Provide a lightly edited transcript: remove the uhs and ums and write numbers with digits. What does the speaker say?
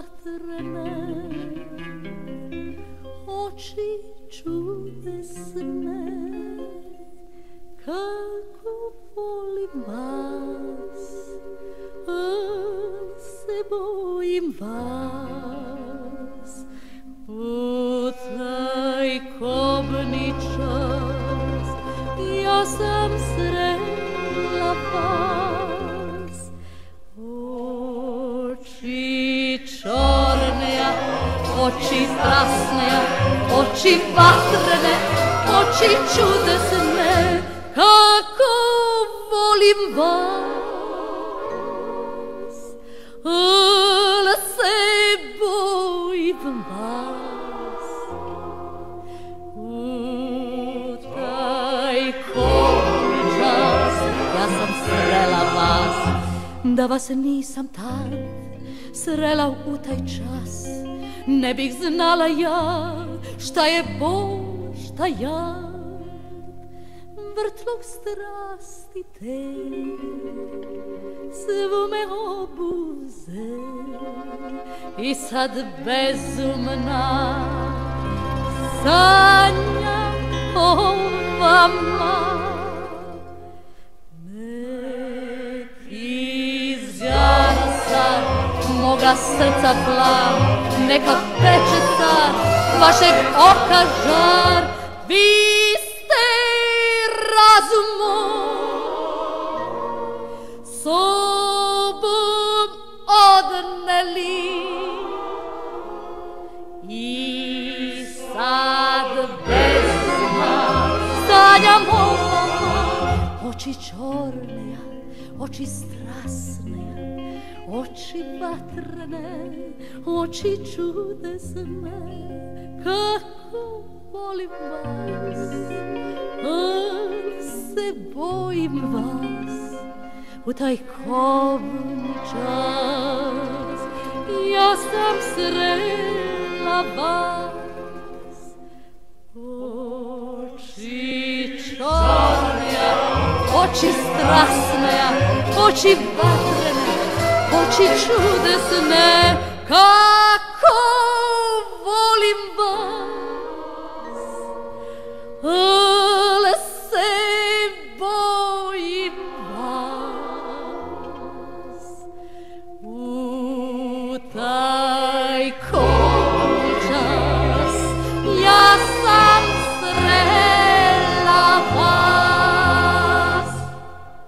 vatrene, oči čudesne, kako volim vas, se bojim vas. U taj kobni čas ja sam srela vas. Oči čorne, oči strasne, oči vatrene, oči čudesne, kako volim vas, ale se bojim vas. U taj kobni čas ja sam srela vas. Da vas nisam tad srela u taj čas, ne bih znala ja šta je bol, šta ja. Vrtlog strasti te svu me obuze i sad bezumna sanjam o vama. Neki zjara moga srca plan, neka peče sad vašeg oka žar. Vi ste razum moj sobom odneli i sad bezumna sanjam o vama. Oči čorne, oči strasne, oči vatrene, oči čudesne, kako volim vas, se bojim vas. U taj kobni čas ja sam srela vas. Oči čorne, oči strasne, oči vatrene, oči čudesne, kako volim vas, ale se bojim vas. U taj